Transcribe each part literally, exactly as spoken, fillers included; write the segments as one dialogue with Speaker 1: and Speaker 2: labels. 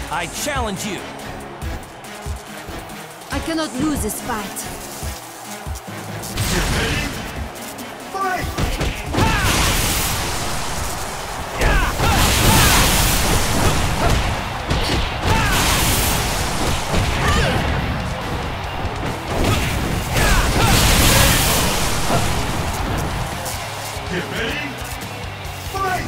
Speaker 1: I challenge you.
Speaker 2: I cannot lose this fight.
Speaker 3: Fight! Get ready! Fight!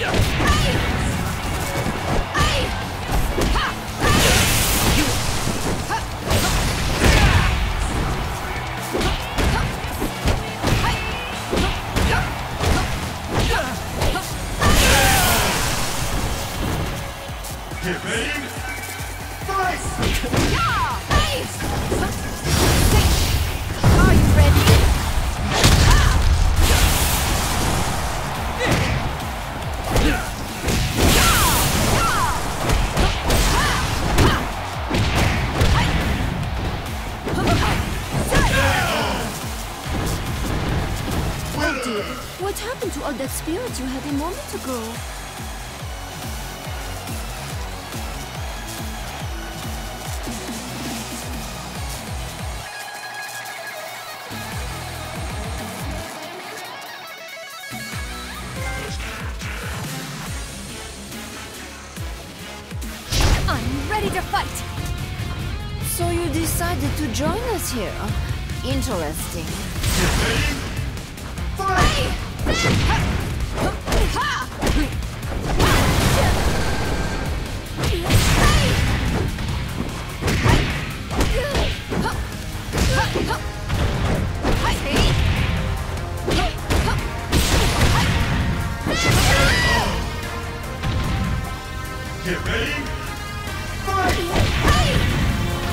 Speaker 3: Get ready! Fight!
Speaker 2: Are you ready? Oh dear, what happened to all that spirit you had a moment ago? I'm ready to fight! So you decided to join us here? Interesting.
Speaker 3: Get ready! Fight! Get ready! Fight!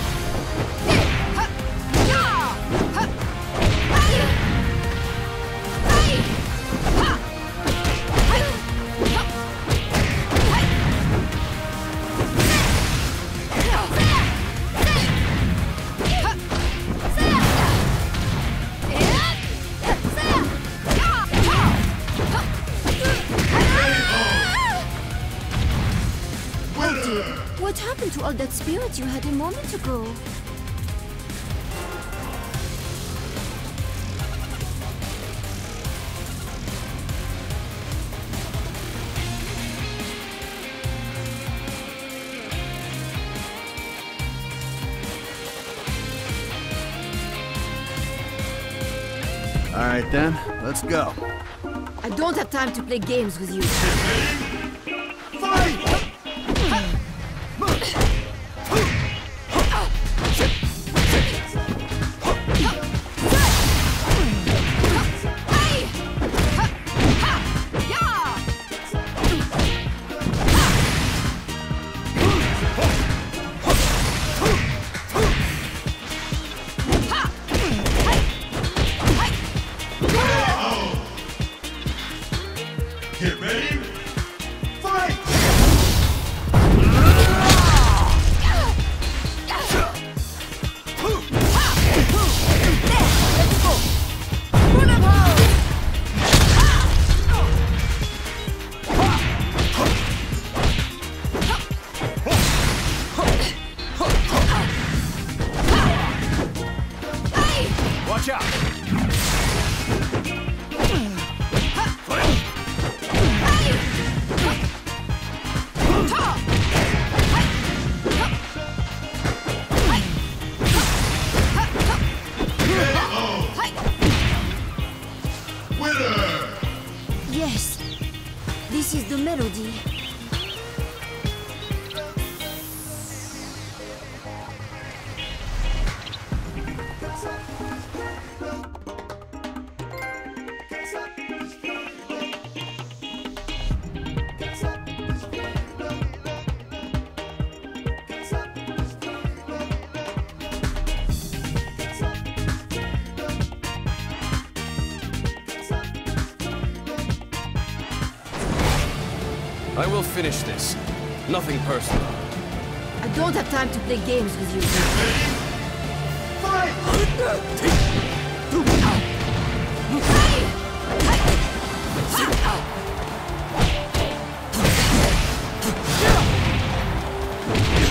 Speaker 2: What happened to all that spirit you had a moment ago?
Speaker 4: All right then, let's go.
Speaker 2: I don't have time to play games with you.
Speaker 3: Fight! Get ready! Fight!
Speaker 1: Watch out!
Speaker 3: Winner!
Speaker 2: Yes, this is the melody.
Speaker 1: I will finish this. Nothing personal.
Speaker 2: I don't have time to play games with you.
Speaker 3: Fight!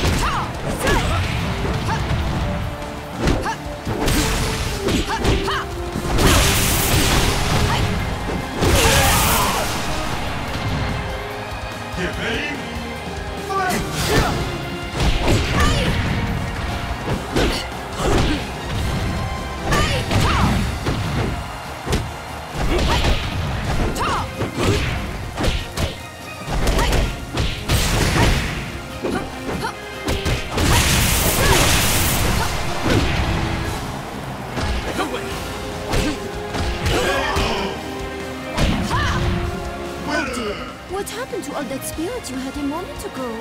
Speaker 2: spirit you had a moment ago.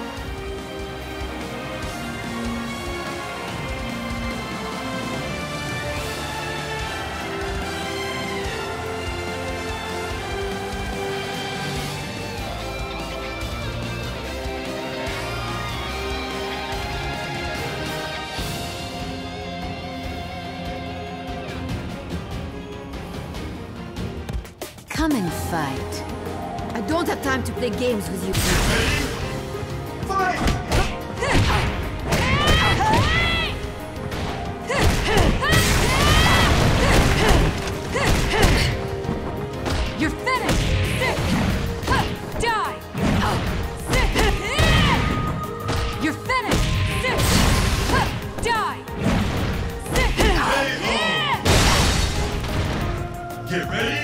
Speaker 2: Come and fight. I don't have time to play games with you.
Speaker 3: Fight!
Speaker 2: You're finished! Sit! Die! Sit! You're finished! Sit! Die! Sit!
Speaker 3: Get ready!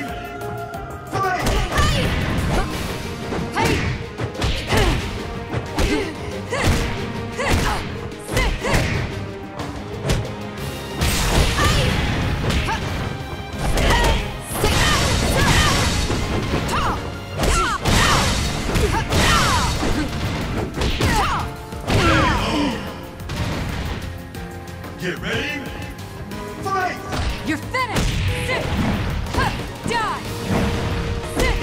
Speaker 3: Get ready! Fight!
Speaker 2: You're finished! Sit! Die! Sit!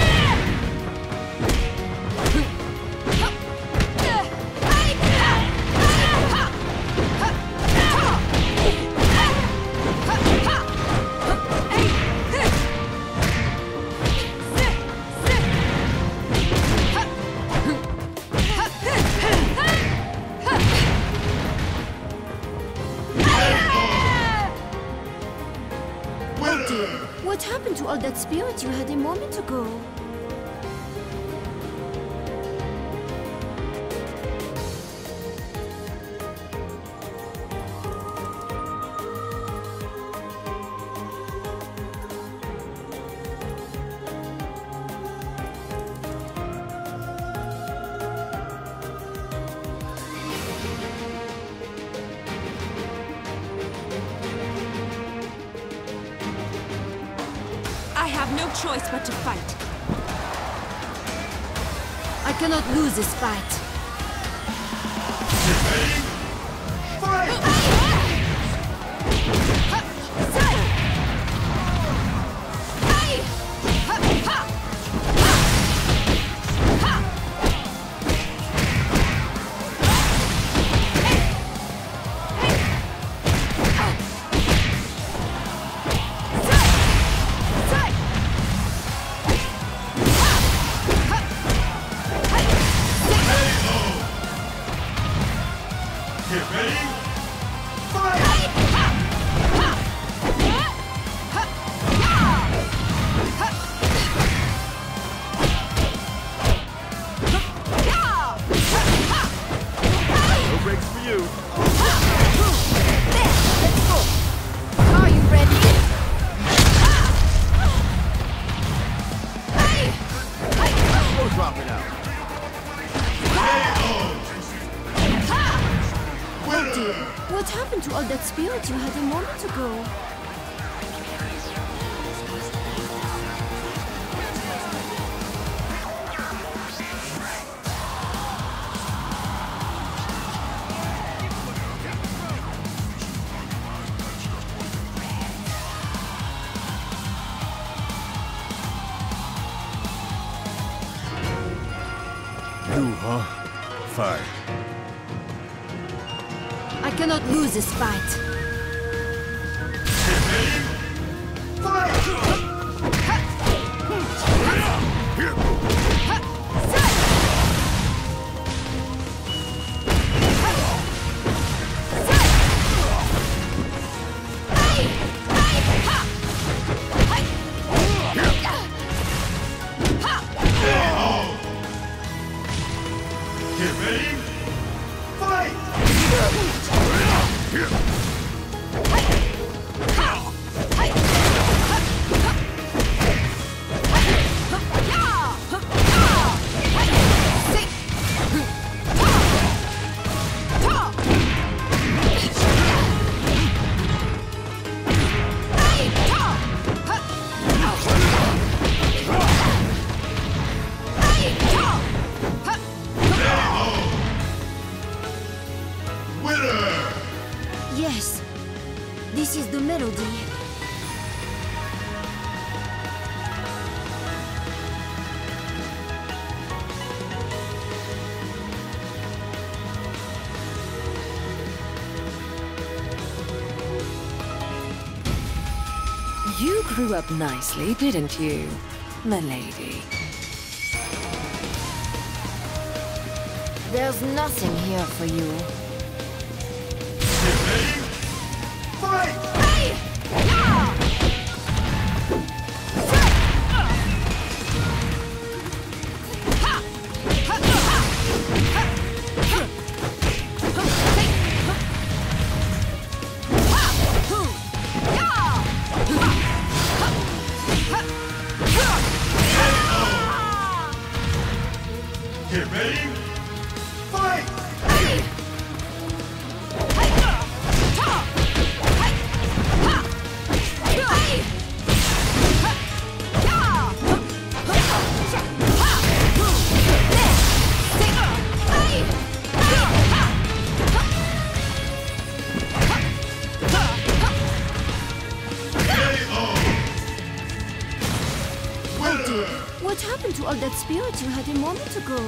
Speaker 2: What happened to all that spirit you had a moment ago? I have no choice but to fight. I cannot lose this fight.
Speaker 3: Get ready! Fight! Get ready! Fight!
Speaker 4: No breaks for you.
Speaker 2: Let's go. Are you ready?
Speaker 4: We'll drop it out.
Speaker 2: What happened to all that spirit you had a moment ago?
Speaker 4: You, huh? Fire.
Speaker 2: I cannot lose this fight.
Speaker 3: Get ready! Fight! Get ready! Fight!
Speaker 2: Yes, this is the melody.
Speaker 5: You grew up nicely, didn't you, milady?
Speaker 2: There's nothing here for you.
Speaker 3: Get ready, fight! Get ready, fight!
Speaker 2: What happened to all that spirit you had a moment ago?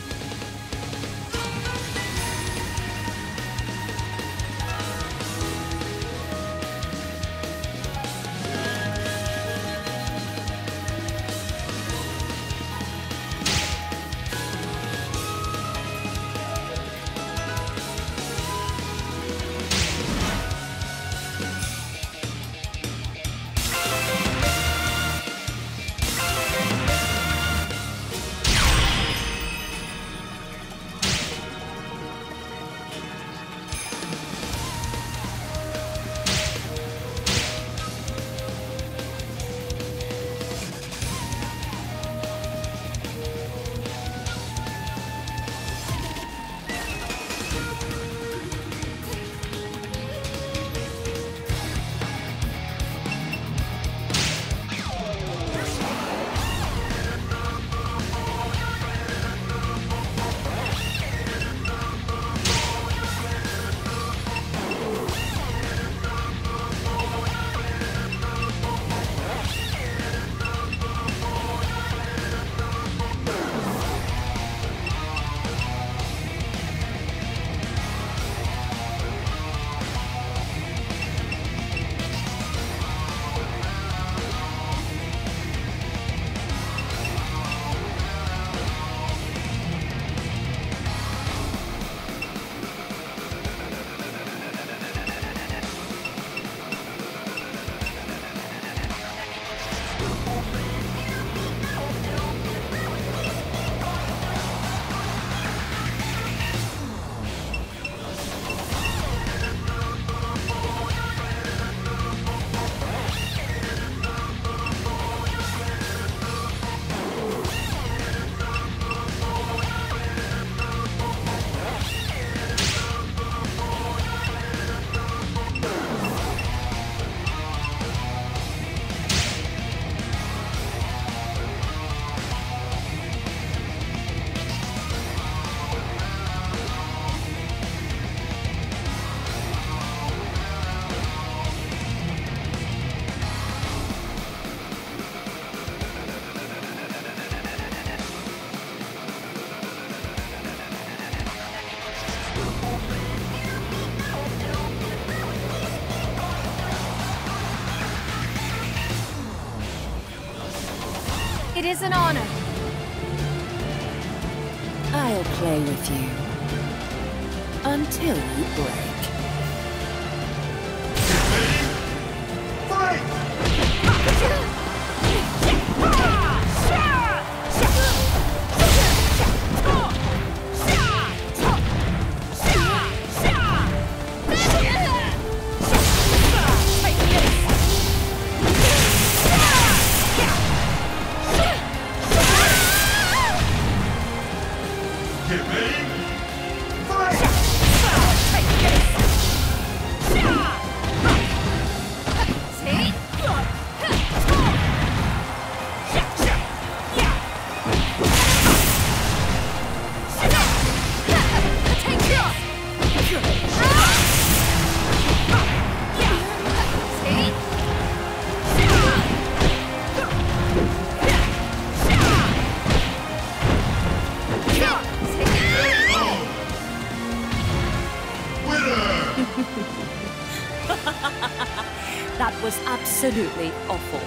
Speaker 2: It is an honor.
Speaker 5: I'll play with you until you break.
Speaker 3: Get ready, fight! Get ready, fight!
Speaker 5: That was absolutely awful.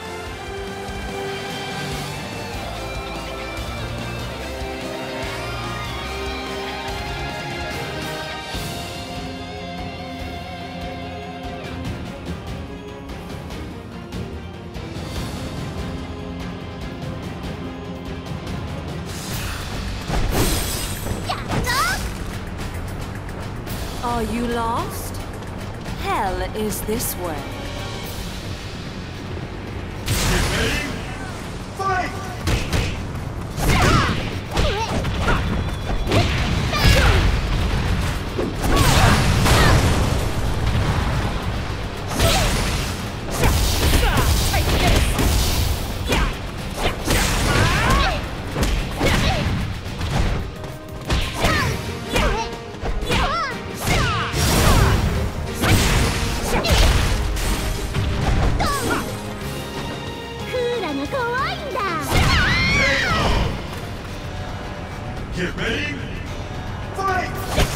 Speaker 5: Are you lost? Hell is this way.
Speaker 3: Get ready. Fight! Get ready. Fight!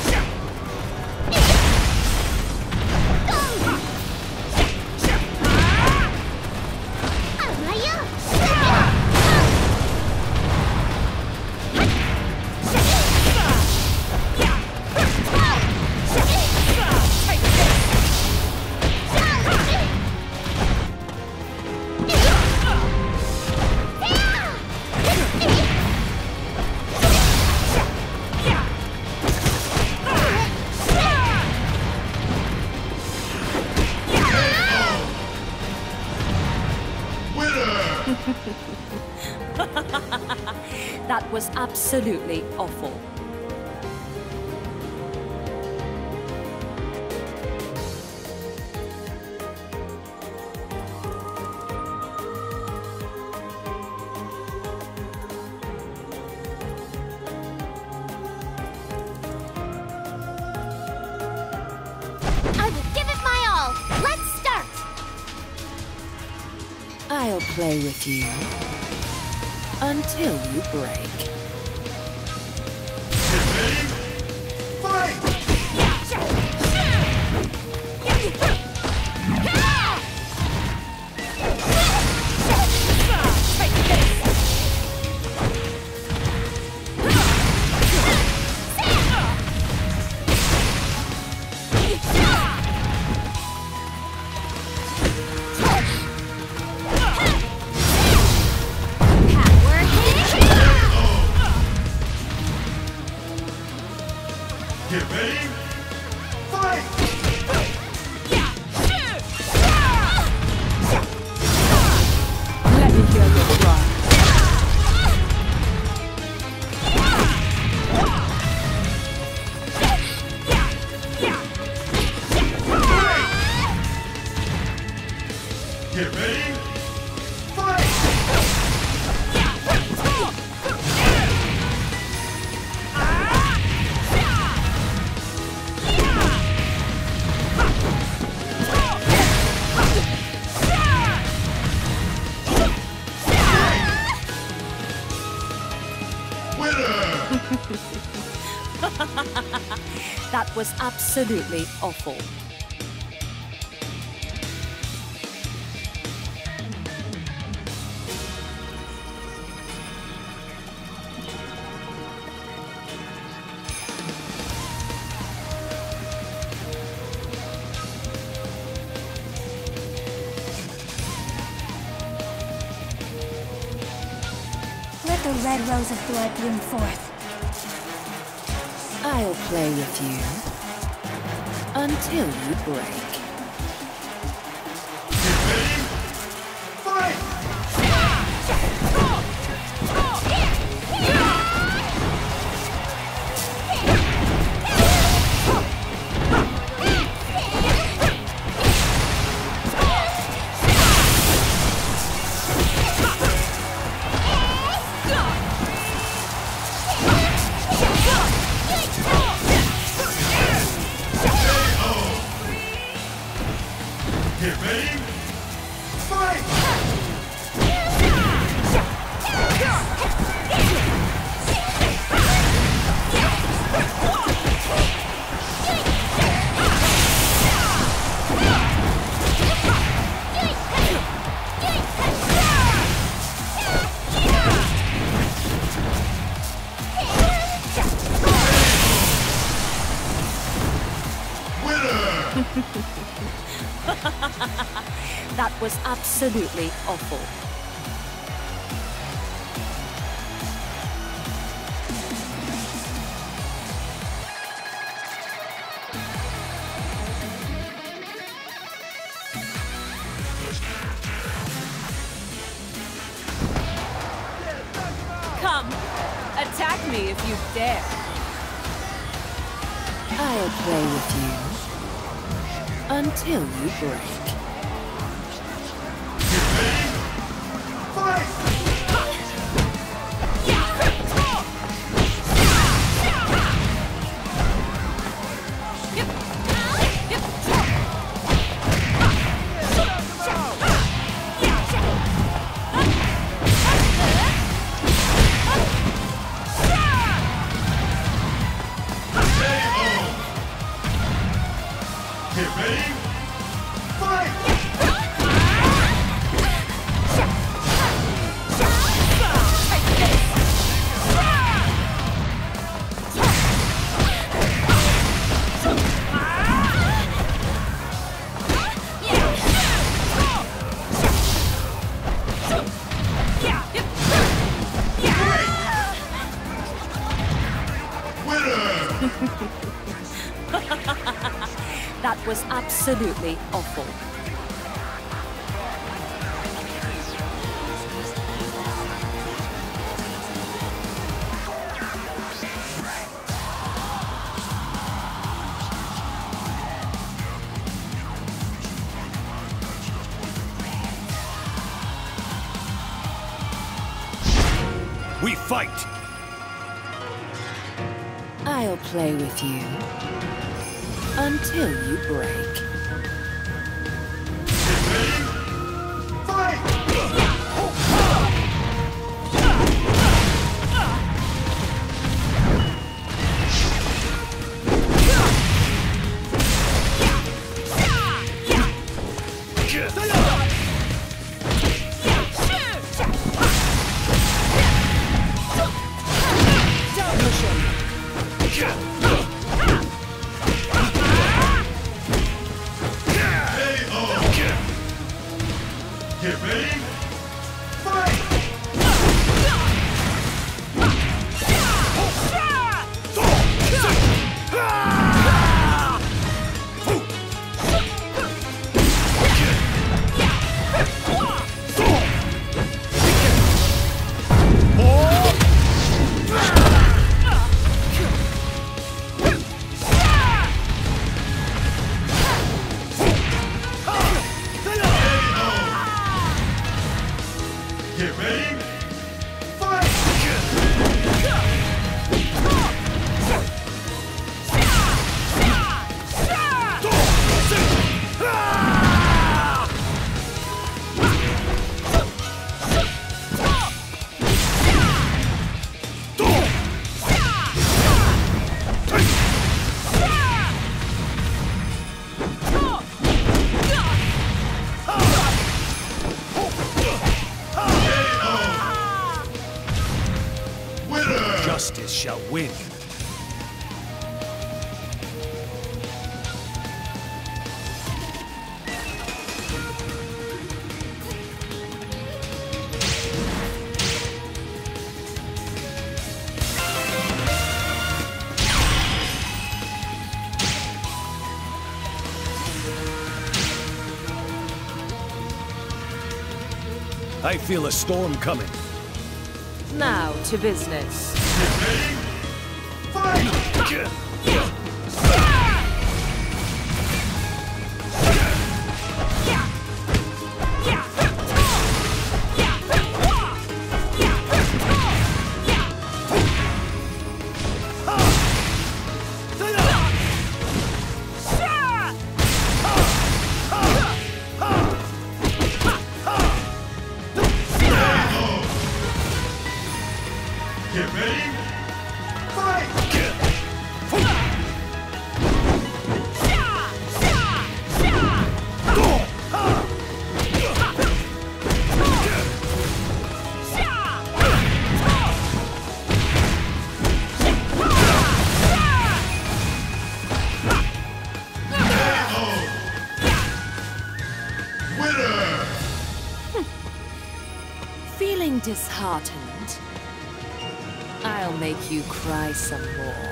Speaker 5: That was absolutely awful.
Speaker 2: I will give it my all. Let's start.
Speaker 5: I'll play with you until you break.
Speaker 3: Get ready. Fight! Get ready. Fight!
Speaker 5: Let me hear your cry.
Speaker 3: Get ready. Fight!
Speaker 5: That was absolutely awful.
Speaker 2: Let the red rose of blood bloom forth.
Speaker 5: I'll play with you until you break.
Speaker 3: Get ready. Fight! Get ready. Fight!
Speaker 5: That was absolutely awful.
Speaker 2: Come, attack me if you dare.
Speaker 5: I'll play with you until you break.
Speaker 3: Fight! Get ready! Fight!
Speaker 5: That was absolutely awful.
Speaker 1: We fight!
Speaker 5: I'll play with you until you break.
Speaker 3: Get ready! Fight! Get ready! Fight! Get ready! Fight!
Speaker 1: Justice shall win. I feel a storm coming.
Speaker 2: Now to business.
Speaker 3: Get ready! Fight! Get ready! Fight!
Speaker 5: disheartened? I'll make you cry some more.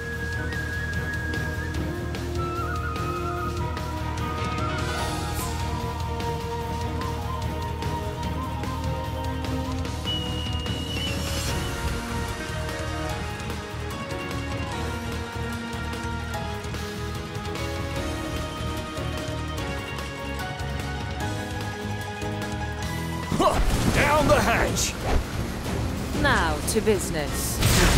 Speaker 1: Down the hatch!
Speaker 5: Now to business.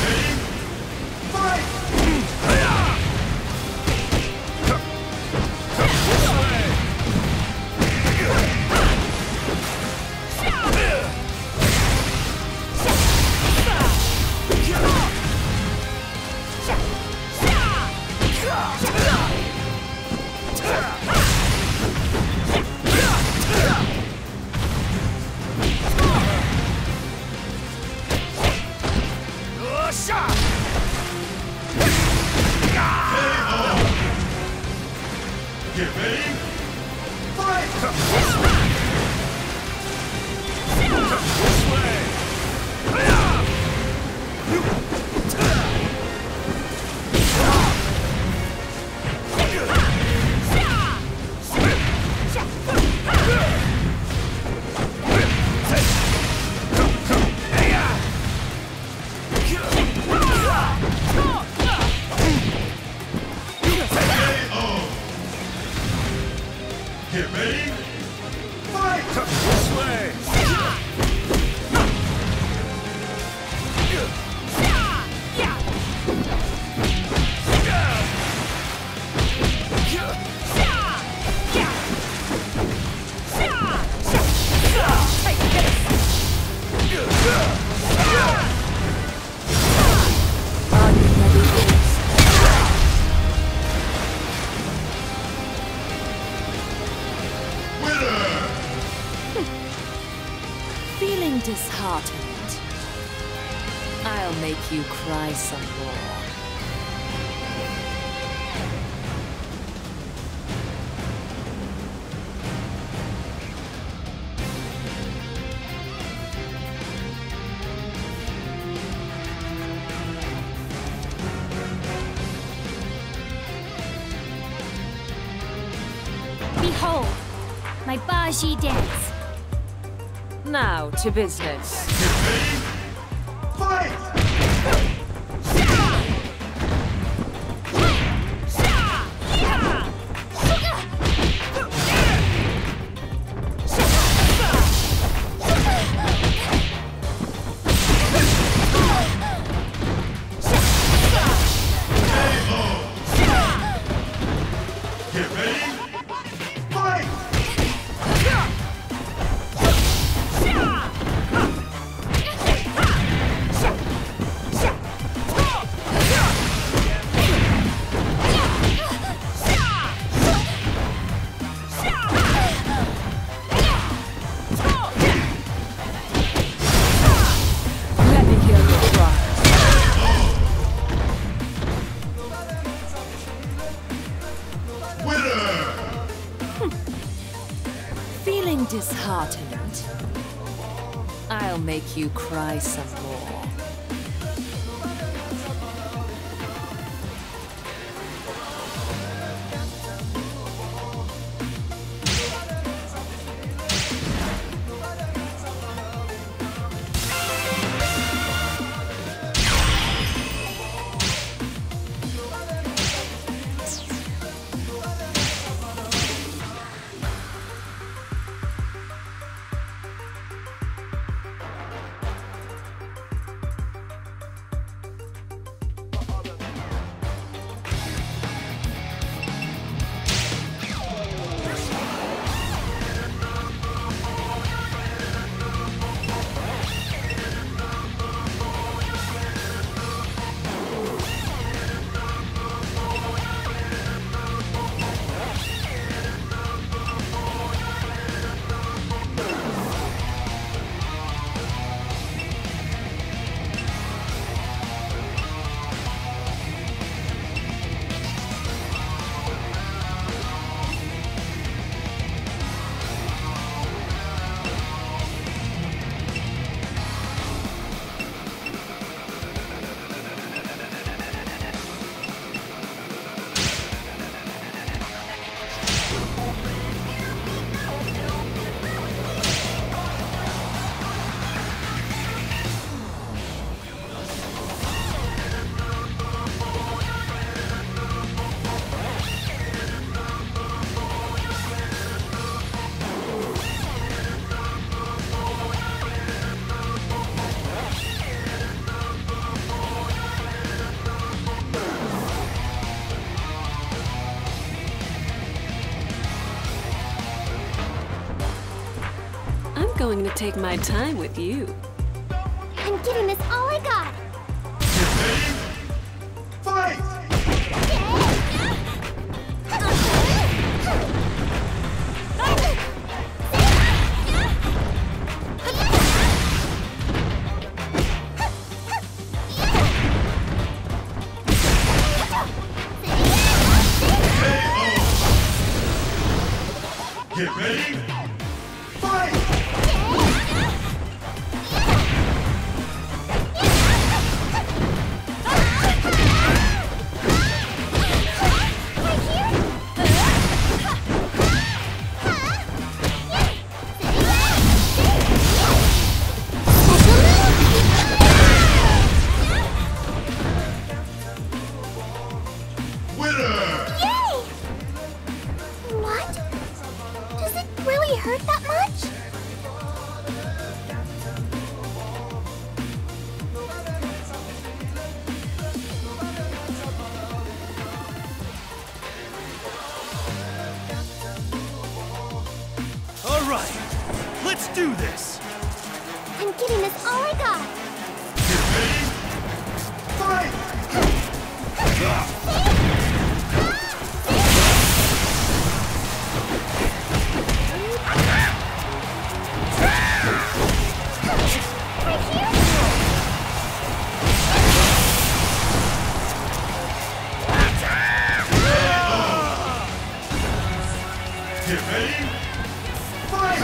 Speaker 3: Get ready. Fight! Get ready. Fight!
Speaker 1: This way!
Speaker 5: Feeling disheartened? I'll make you cry some more.
Speaker 2: Behold, my Baji dance.
Speaker 5: Now to business.
Speaker 3: Get ready. Fight! Get ready. Fight!
Speaker 5: Let me hear your cry.
Speaker 3: Winner!
Speaker 5: Feeling disheartened? I'll make you cry some more. going to take my time with you.
Speaker 2: I'm giving this all I got.
Speaker 3: Get ready. Fight! Get ready. Fight!
Speaker 2: Hurt that much?
Speaker 1: All right, let's do this.
Speaker 2: I'm giving this all I got.
Speaker 3: Get ready. Fight! Get ready. Fight!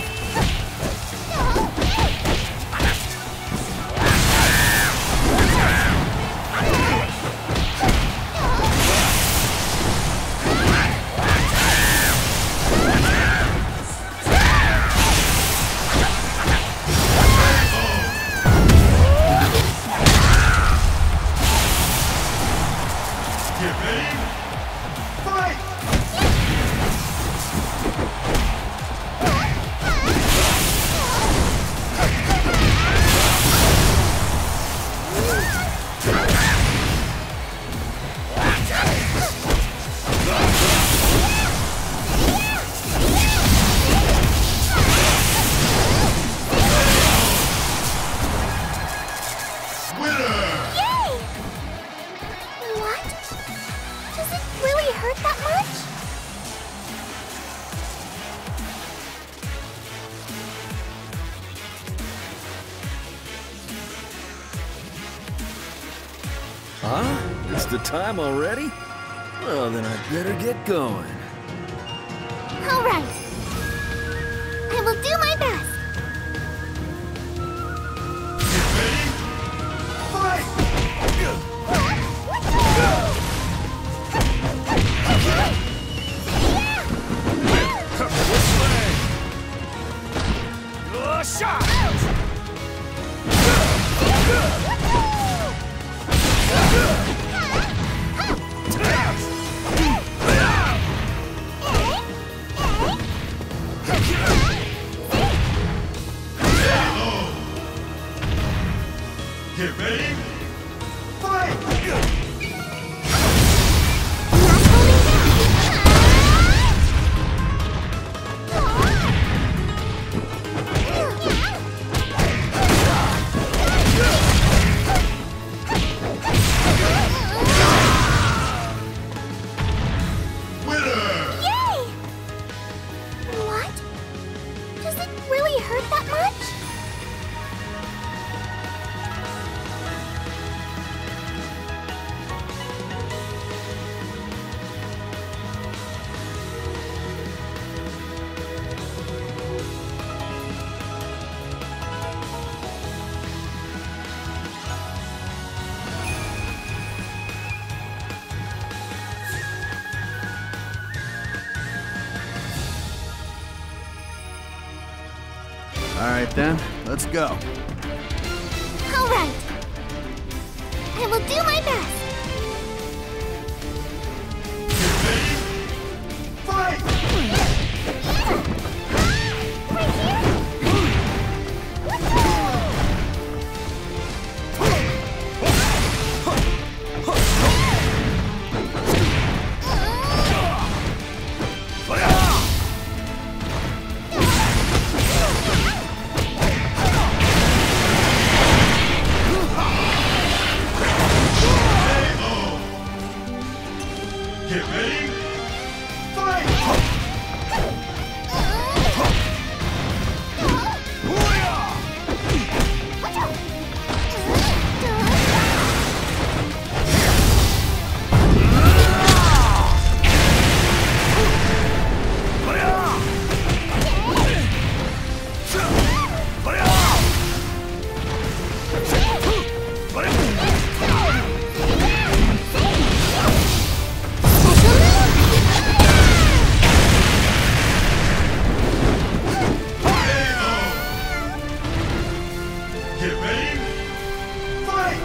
Speaker 3: Get ready. Fight!
Speaker 2: Hurt that much?
Speaker 1: Huh? It's the time already? Well, then I'd better get going.
Speaker 2: All right. I will do my best.
Speaker 3: Get ready. Fight!
Speaker 1: This way! Your shot!
Speaker 3: Get ready. Fight!
Speaker 2: Hurt that much?
Speaker 4: All right then, let's go.
Speaker 2: All right. I will do my best.
Speaker 3: Get ready. Fight!
Speaker 2: Right here.
Speaker 3: Get ready. Fight! Get ready. Fight!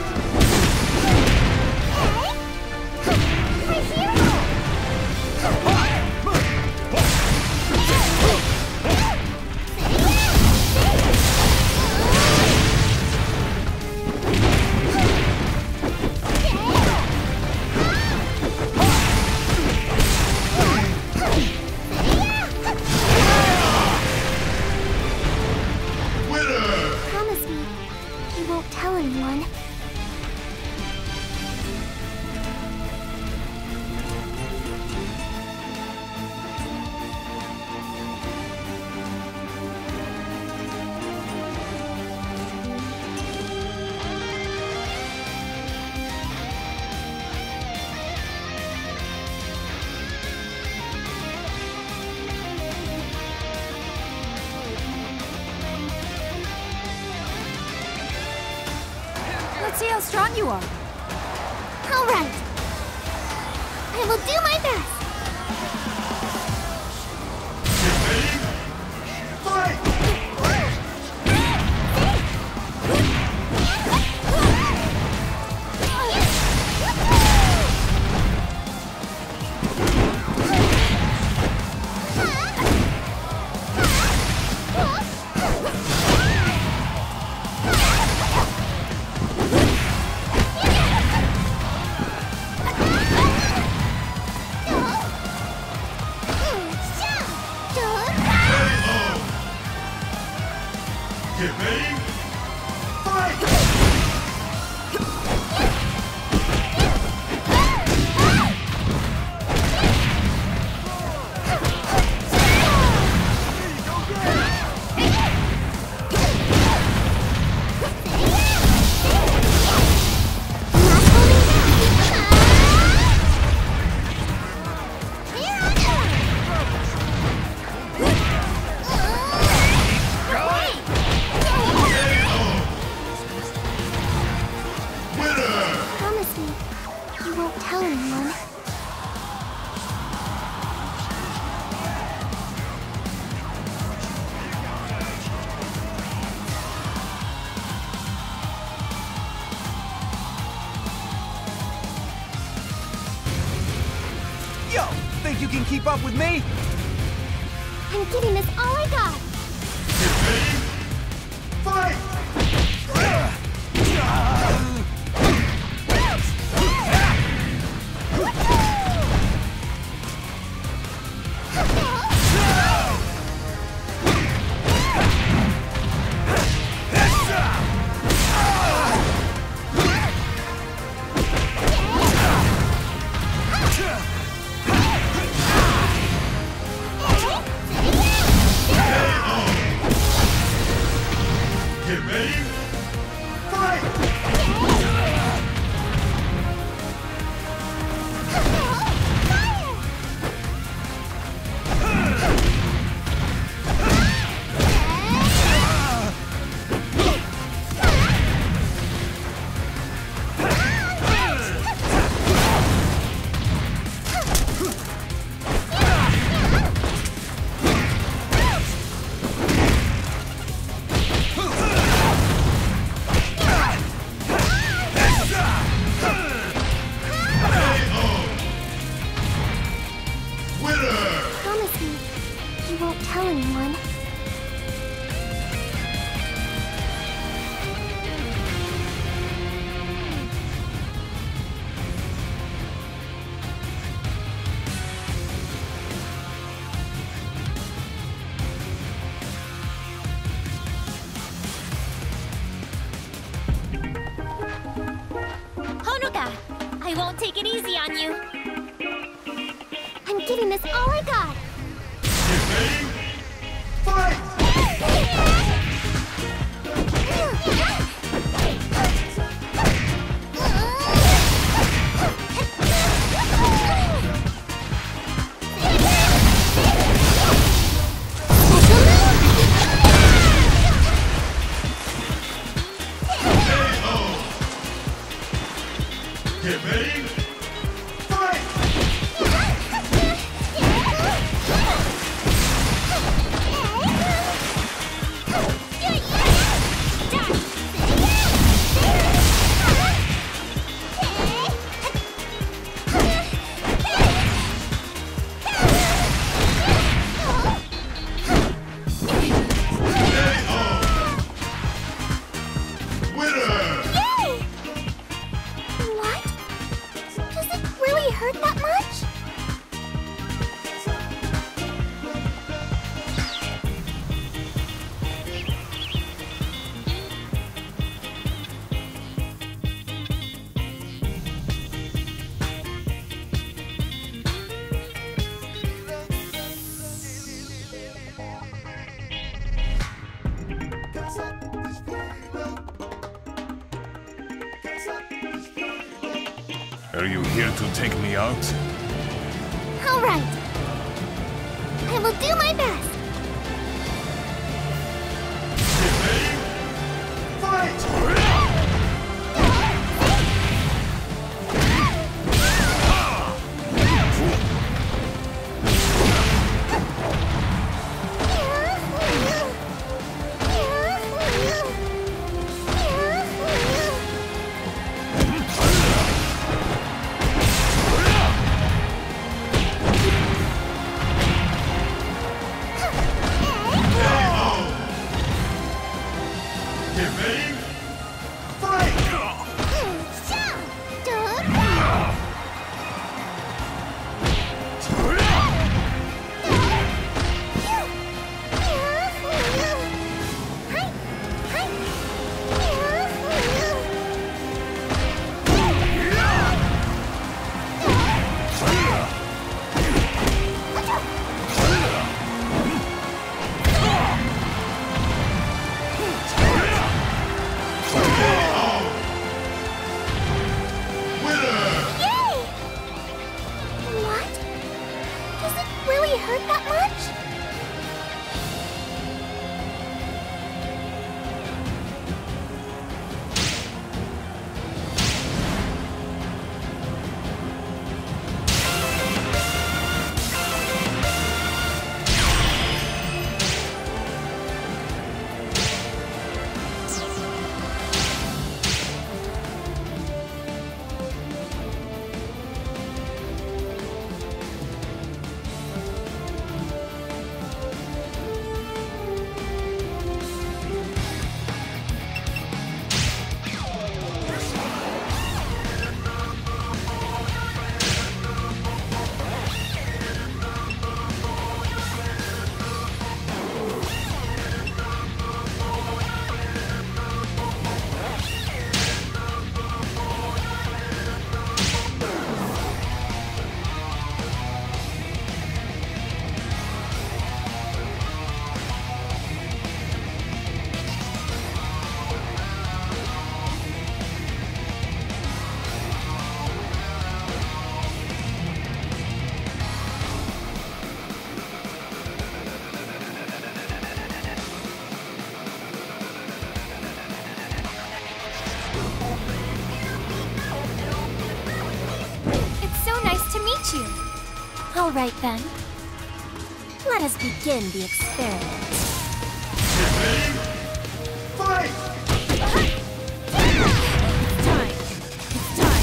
Speaker 3: Winner!
Speaker 6: Promise me you won't tell anyone.
Speaker 2: Let's see how strong you are.
Speaker 6: All right. I will do my best.
Speaker 3: Get ready. Fight! Get ready. Fight!
Speaker 6: Promise me you won't tell anyone.
Speaker 7: Yo, think you can keep up with me?
Speaker 6: I'm giving this all I got.
Speaker 3: Get ready. Fight! Get ready. Fight!
Speaker 6: Promise me you won't tell anyone.
Speaker 8: Honoka, I won't take it easy on you.
Speaker 6: giving this all I got.
Speaker 3: Get ready. Fight! Get ready. Fight!
Speaker 6: Hurt that much?
Speaker 3: Are you here to take me out?
Speaker 6: All right. I will do my best.
Speaker 3: Get ready. Fight! Get ready. Fight!
Speaker 6: Hurt that much? You. All right then. Let us begin the experiment.
Speaker 3: Get ready. Fight!
Speaker 6: It's time. It's time.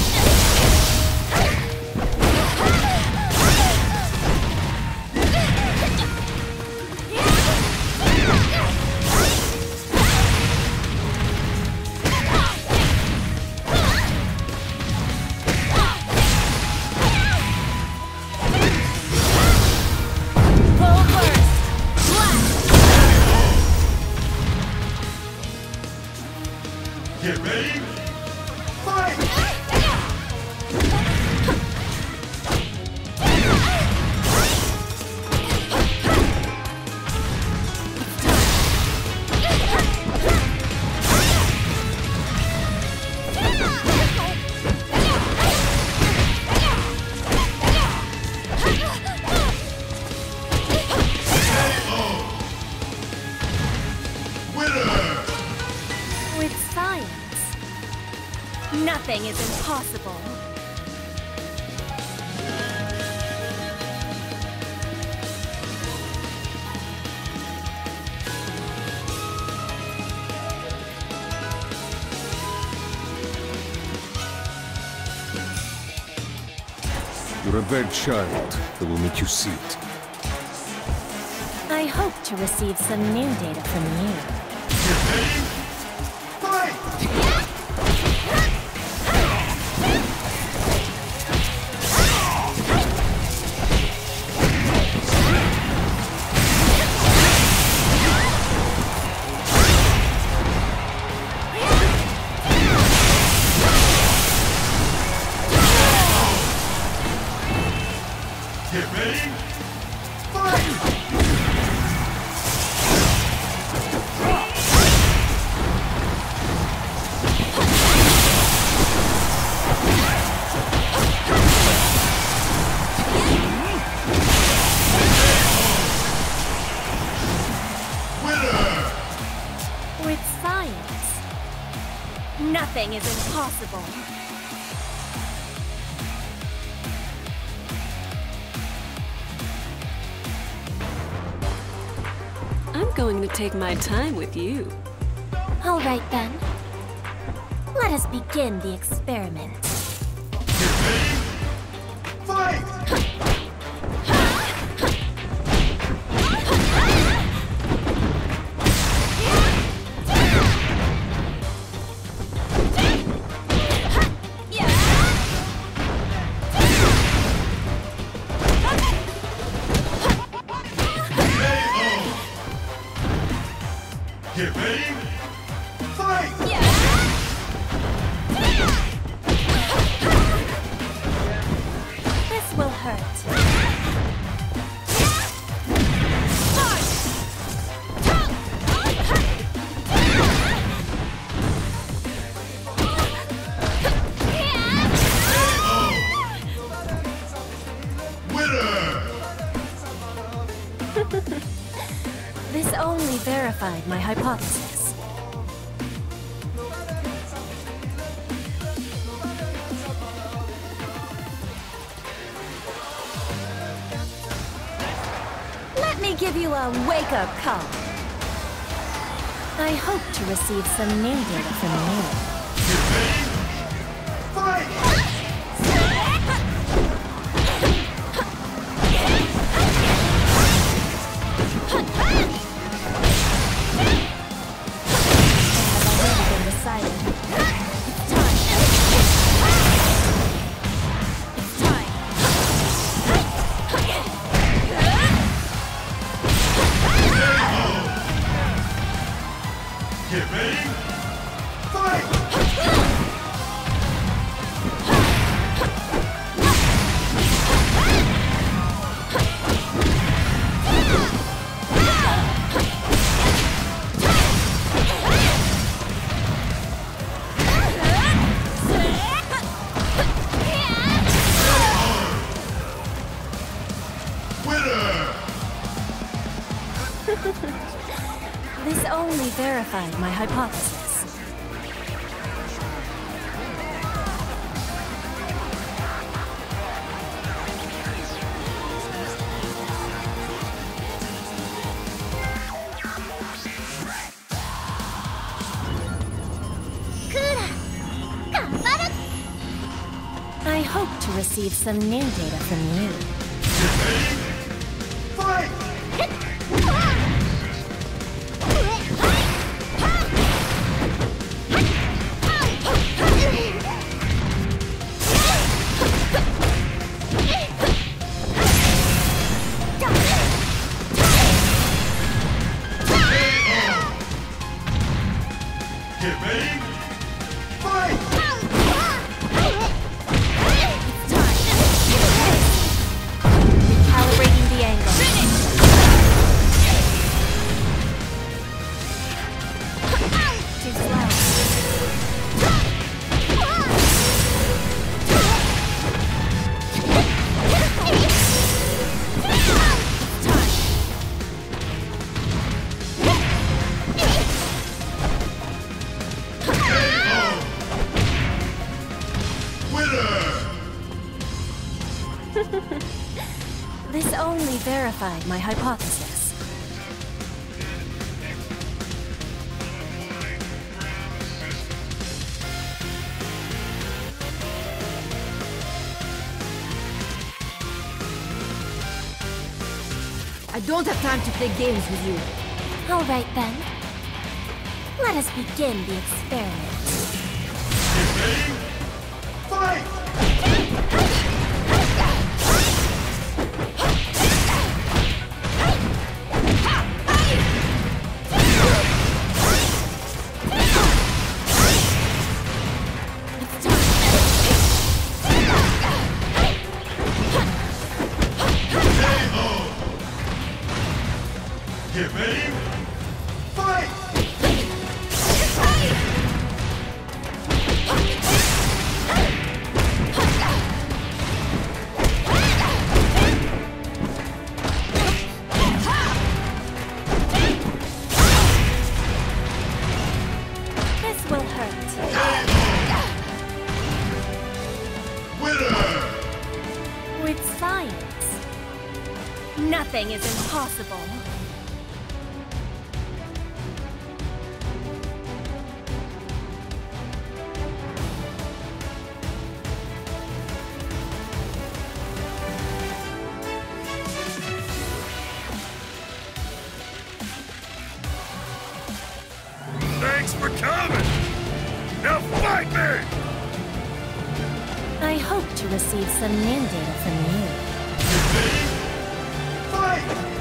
Speaker 6: Nothing is impossible.
Speaker 1: You're a bad child that will make you see it.
Speaker 6: I hope to receive some new data from you.
Speaker 3: Get ready. Fight! Get ready. Fight!
Speaker 6: With science, nothing is impossible.
Speaker 5: I'm going to take my time with you.
Speaker 6: All right then. Let us begin the experiment.
Speaker 3: Get ready. Fight! Get ready. Fight!
Speaker 6: This will hurt.
Speaker 3: Winner!
Speaker 6: This only verified my hypothesis. Let me give you a wake-up call. I hope to receive some new data from you.
Speaker 3: Get ready. Fight! Get ready. Fight! Winner!
Speaker 6: This only verified my hypothesis. I hope to receive some new data from you.
Speaker 3: Get ready. Fight! Get ready. Fight!
Speaker 6: This only verified my hypothesis.
Speaker 2: I don't have time to play games with you.
Speaker 6: All right then. Let us begin the experiment.
Speaker 3: Get ready. Fight! Get ready. Fight!
Speaker 6: This will hurt.
Speaker 3: Winner!
Speaker 6: With science, nothing is impossible.
Speaker 3: Thanks for coming! Now fight me!
Speaker 6: I hope to receive some new data from you.
Speaker 3: Get ready. Fight!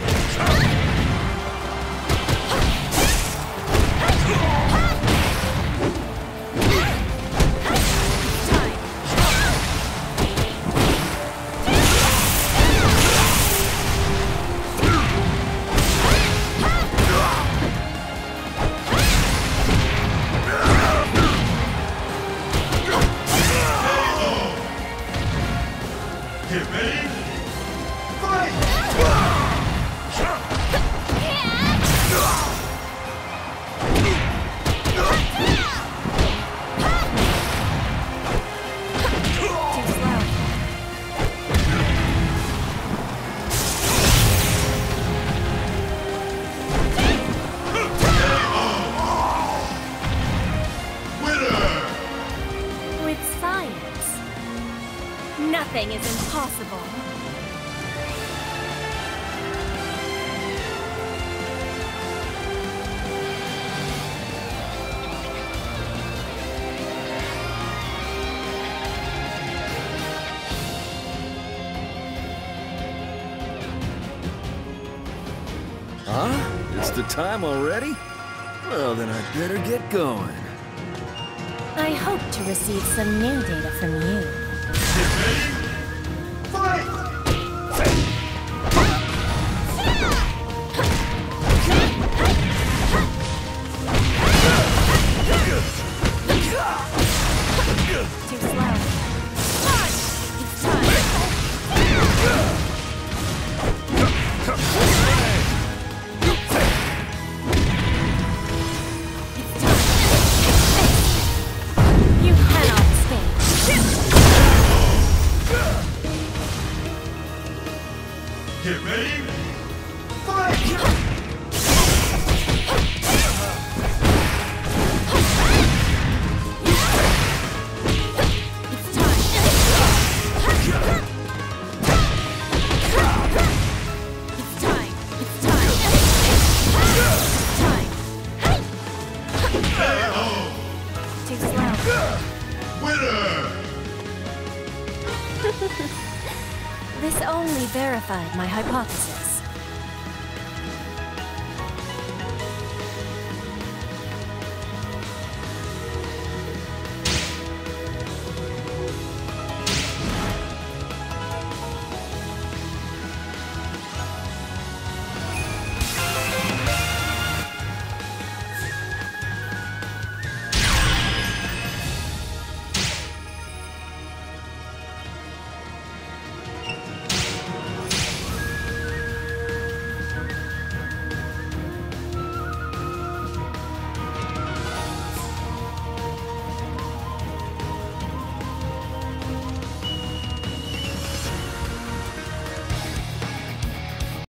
Speaker 3: Get ready. Fight!
Speaker 6: Too slow.
Speaker 3: Winner!
Speaker 6: With science, nothing is impossible.
Speaker 1: Huh? It's the time already? Well, then I'd better get going.
Speaker 6: I hope to receive some new data from you.
Speaker 3: Get ready. Fight!
Speaker 6: Too slow. It's time. It's time. You cannot escape.
Speaker 3: Get ready. Fight!
Speaker 6: It's time. It's time. It's time. It's time. Too slow.
Speaker 3: Winner!
Speaker 6: This only verified my hypothesis.